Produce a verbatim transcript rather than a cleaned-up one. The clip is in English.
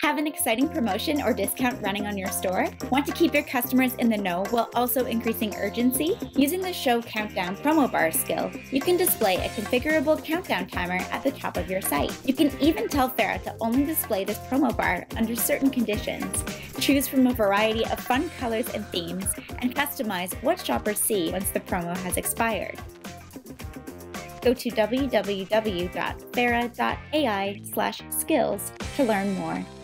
Have an exciting promotion or discount running on your store? Want to keep your customers in the know while also increasing urgency? Using the Show Countdown promo bar skill, you can display a configurable countdown timer at the top of your site. You can even tell Fera to only display this promo bar under certain conditions. Choose from a variety of fun colors and themes, and customize what shoppers see once the promo has expired. Go to w w w dot fera dot a i slash skills to learn more.